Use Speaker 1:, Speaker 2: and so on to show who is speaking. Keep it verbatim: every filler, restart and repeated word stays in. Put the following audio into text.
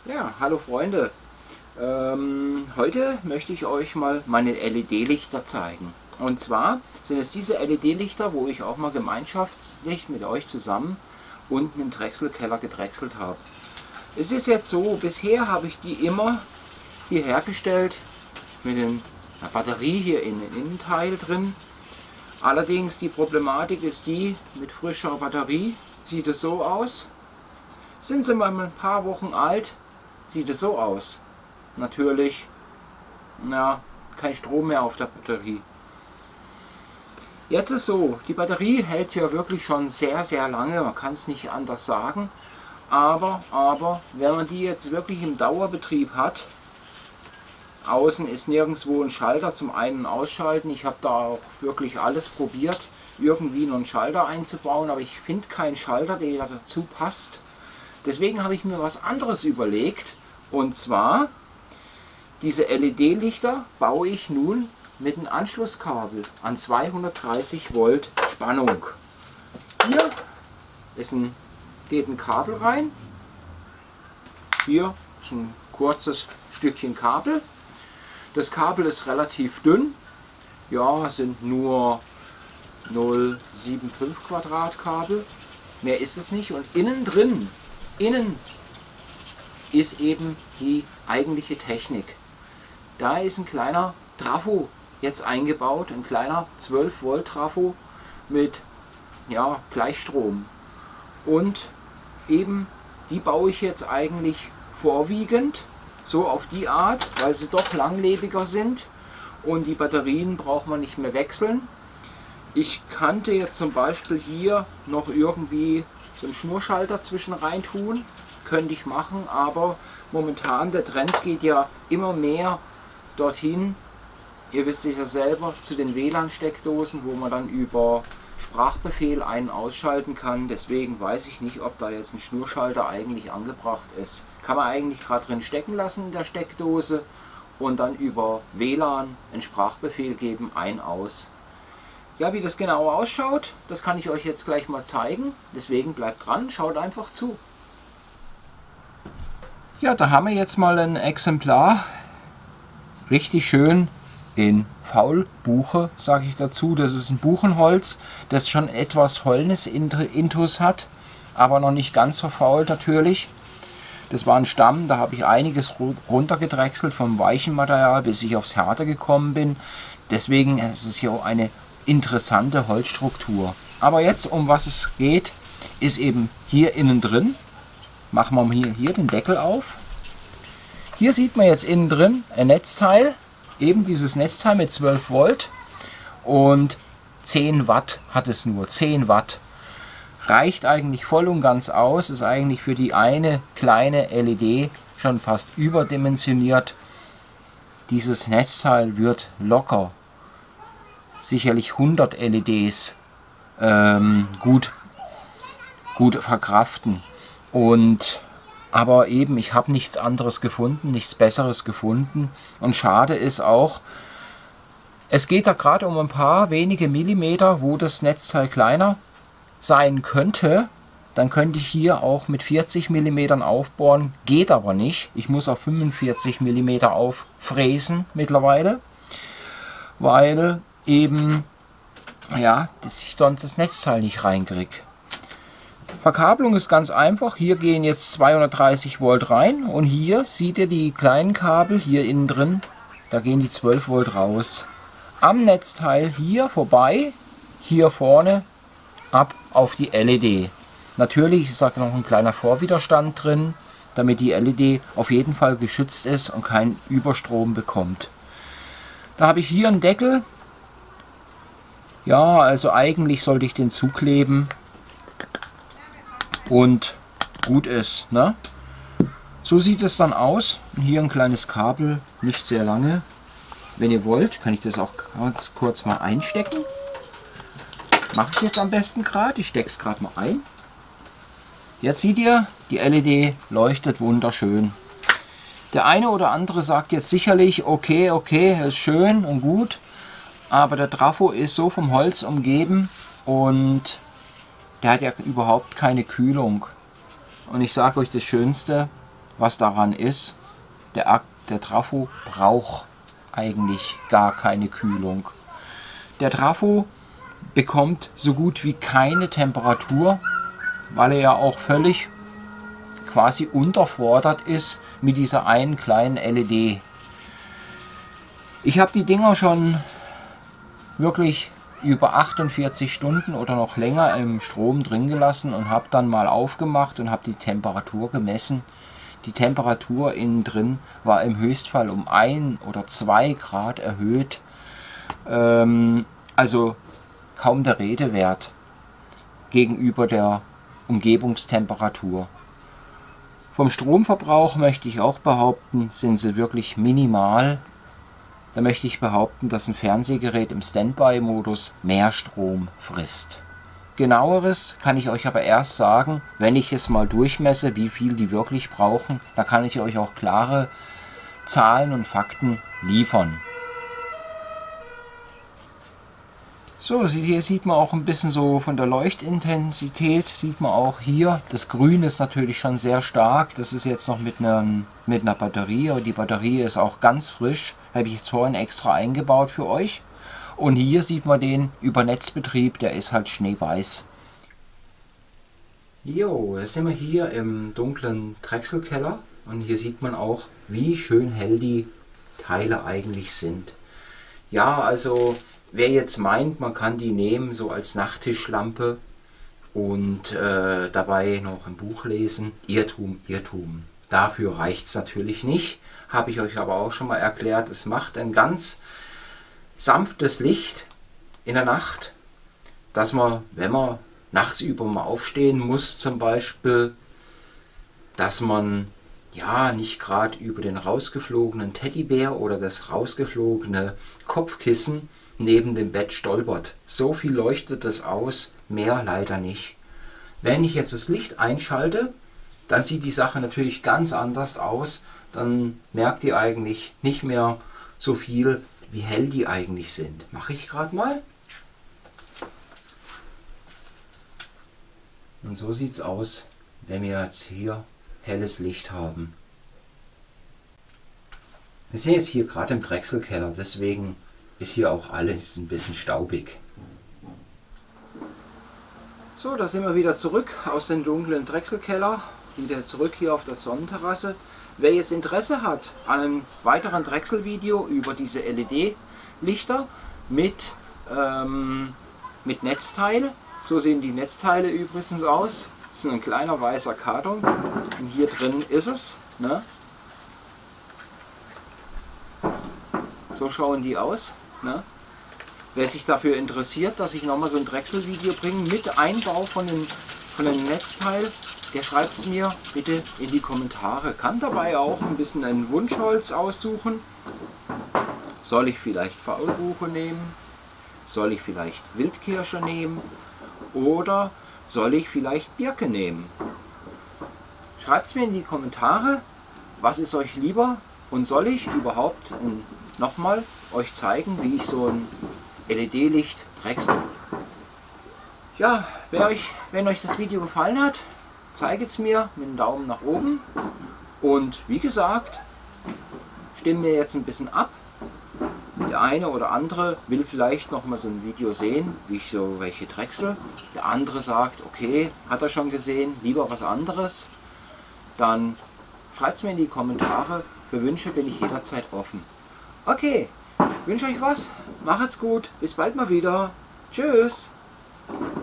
Speaker 1: Ja, hallo Freunde. Ähm, heute möchte ich euch mal meine L E D-Lichter zeigen. Und zwar sind es diese L E D-Lichter, wo ich auch mal gemeinschaftlich mit euch zusammen unten im Drechselkeller gedrechselt habe. Es ist jetzt so, bisher habe ich die immer hier hergestellt mit einer Batterie hier in den Innenteil drin. Allerdings die Problematik ist die, mit frischer Batterie sieht es so aus. Sind sie mal ein paar Wochen alt, sieht es so aus. Natürlich, na, kein Strom mehr auf der Batterie. Jetzt ist so, die Batterie hält ja wirklich schon sehr, sehr lange, man kann es nicht anders sagen. Aber, aber, wenn man die jetzt wirklich im Dauerbetrieb hat, außen ist nirgendwo ein Schalter zum Ein- und Ausschalten. Ich habe da auch wirklich alles probiert, irgendwie noch einen Schalter einzubauen, aber ich finde keinen Schalter, der dazu passt. Deswegen habe ich mir was anderes überlegt, und zwar diese L E D-Lichter baue ich nun mit einem Anschlusskabel an zweihundertdreißig Volt Spannung. Hier ist ein, geht ein Kabel rein, hier ist ein kurzes Stückchen Kabel. Das Kabel ist relativ dünn, ja, sind nur null Komma fünfundsiebzig Quadrat Kabel, mehr ist es nicht, und innen drin Innen ist eben die eigentliche Technik. Da ist ein kleiner Trafo jetzt eingebaut, ein kleiner zwölf Volt Trafo mit ja, Gleichstrom. Und eben die baue ich jetzt eigentlich vorwiegend so auf die Art, weil sie doch langlebiger sind und die Batterien braucht man nicht mehr wechseln. Ich kannte jetzt zum Beispiel hier noch irgendwie so einen Schnurschalter zwischen rein tun, könnte ich machen, aber momentan der Trend geht ja immer mehr dorthin, ihr wisst es ja selber, zu den W L A N-Steckdosen, wo man dann über Sprachbefehl ein- und ausschalten kann. Deswegen weiß ich nicht, ob da jetzt ein Schnurschalter eigentlich angebracht ist. Kann man eigentlich gerade drin stecken lassen in der Steckdose und dann über W L A N einen Sprachbefehl geben, ein, aus. Ja, wie das genau ausschaut, das kann ich euch jetzt gleich mal zeigen. Deswegen bleibt dran, schaut einfach zu. Ja, da haben wir jetzt mal ein Exemplar. Richtig schön in Faulbuche, sage ich dazu. Das ist ein Buchenholz, das schon etwas Fäulnis-Intus hat, aber noch nicht ganz verfault natürlich. Das war ein Stamm, da habe ich einiges runtergedrechselt vom weichen Material, bis ich aufs Harte gekommen bin. Deswegen ist es hier auch eine interessante Holzstruktur. Aber jetzt, um was es geht, ist eben hier innen drin. Machen wir hier, hier den Deckel auf. Hier sieht man jetzt innen drin ein Netzteil, eben dieses Netzteil mit zwölf Volt und zehn Watt hat es nur, zehn Watt. Reicht eigentlich voll und ganz aus, ist eigentlich für die eine kleine L E D schon fast überdimensioniert. Dieses Netzteil wird locker sicherlich hundert L E Ds ähm, gut, gut verkraften. Und aber eben, ich habe nichts anderes gefunden, nichts Besseres gefunden. Und schade ist auch, es geht da gerade um ein paar wenige Millimeter, wo das Netzteil kleiner sein könnte. Dann könnte ich hier auch mit vierzig Millimeter aufbohren, geht aber nicht. Ich muss auf fünfundvierzig Millimeter auffräsen mittlerweile, weil eben, ja, dass ich sonst das Netzteil nicht reinkriege. Verkabelung ist ganz einfach. Hier gehen jetzt zweihundertdreißig Volt rein und hier seht ihr die kleinen Kabel hier innen drin, da gehen die zwölf Volt raus. Am Netzteil hier vorbei, hier vorne ab auf die L E D. Natürlich ist da noch ein kleiner Vorwiderstand drin, damit die L E D auf jeden Fall geschützt ist und keinen Überstrom bekommt. Da habe ich hier einen Deckel. Ja, also eigentlich sollte ich den zukleben und gut ist, ne? So sieht es dann aus. Und hier ein kleines Kabel, nicht sehr lange. Wenn ihr wollt, kann ich das auch ganz kurz mal einstecken. Mache ich jetzt am besten gerade. Ich stecke es gerade mal ein. Jetzt seht ihr, die L E D leuchtet wunderschön. Der eine oder andere sagt jetzt sicherlich, okay, okay, ist schön und gut. Aber der Trafo ist so vom Holz umgeben und der hat ja überhaupt keine Kühlung. Und ich sage euch das Schönste, was daran ist, der, der Trafo braucht eigentlich gar keine Kühlung. Der Trafo bekommt so gut wie keine Temperatur, weil er ja auch völlig quasi unterfordert ist mit dieser einen kleinen L E D. Ich habe die Dinger schon wirklich über achtundvierzig Stunden oder noch länger im Strom drin gelassen und habe dann mal aufgemacht und habe die Temperatur gemessen. Die Temperatur innen drin war im Höchstfall um ein oder zwei Grad erhöht. Ähm, also kaum der Rede wert gegenüber der Umgebungstemperatur. Vom Stromverbrauch möchte ich auch behaupten, sind sie wirklich minimal. Da möchte ich behaupten, dass ein Fernsehgerät im Standby-Modus mehr Strom frisst. Genaueres kann ich euch aber erst sagen, wenn ich es mal durchmesse, wie viel die wirklich brauchen. Da kann ich euch auch klare Zahlen und Fakten liefern. So, hier sieht man auch ein bisschen so von der Leuchtintensität, sieht man auch hier, das Grün ist natürlich schon sehr stark, das ist jetzt noch mit einer, mit einer Batterie, aber die Batterie ist auch ganz frisch, habe ich jetzt vorhin extra eingebaut für euch. Und hier sieht man den über Netzbetrieb, der ist halt schneeweiß. Jo, jetzt sind wir hier im dunklen Drechselkeller und hier sieht man auch, wie schön hell die Teile eigentlich sind. Ja, also wer jetzt meint, man kann die nehmen so als Nachttischlampe und äh, dabei noch ein Buch lesen, Irrtum, Irrtum. Dafür reicht es natürlich nicht, habe ich euch aber auch schon mal erklärt. Es macht ein ganz sanftes Licht in der Nacht, dass man, wenn man nachts über mal aufstehen muss zum Beispiel, dass man ja nicht gerade über den rausgeflogenen Teddybär oder das rausgeflogene Kopfkissen neben dem Bett stolpert. So viel leuchtet es aus, mehr leider nicht. Wenn ich jetzt das Licht einschalte, dann sieht die Sache natürlich ganz anders aus. Dann merkt ihr eigentlich nicht mehr so viel, wie hell die eigentlich sind. Mache ich gerade mal. Und so sieht es aus, wenn wir jetzt hier helles Licht haben. Wir sind jetzt hier gerade im Drechselkeller, deswegen ist hier auch alles ein bisschen staubig. So, da sind wir wieder zurück aus dem dunklen Drechselkeller, wieder zurück hier auf der Sonnenterrasse. Wer jetzt Interesse hat an einem weiteren Drechsel-Video über diese L E D-Lichter mit, ähm, mit Netzteil, so sehen die Netzteile übrigens aus. Das ist ein kleiner weißer Karton und hier drin ist es. Ne? So schauen die aus. Ne? Wer sich dafür interessiert, dass ich nochmal so ein Drechsel-Video bringe mit Einbau von den, von den Netzteil, der schreibt es mir bitte in die Kommentare. Kann dabei auch ein bisschen ein Wunschholz aussuchen. Soll ich vielleicht Faulbuche nehmen? Soll ich vielleicht Wildkirsche nehmen? Oder soll ich vielleicht Birke nehmen? Schreibt es mir in die Kommentare, was ist euch lieber und soll ich überhaupt nochmal euch zeigen, wie ich so ein L E D-Licht drechsel. Ja, wer euch, wenn euch das Video gefallen hat, zeigt es mir mit einem Daumen nach oben und wie gesagt, stimmen mir jetzt ein bisschen ab. Der eine oder andere will vielleicht noch mal so ein Video sehen, wie ich so welche drechsel. Der andere sagt, okay, hat er schon gesehen, lieber was anderes. Dann schreibt es mir in die Kommentare. Für Wünsche bin ich jederzeit offen. Okay, ich wünsche euch was, macht's gut, bis bald mal wieder. Tschüss.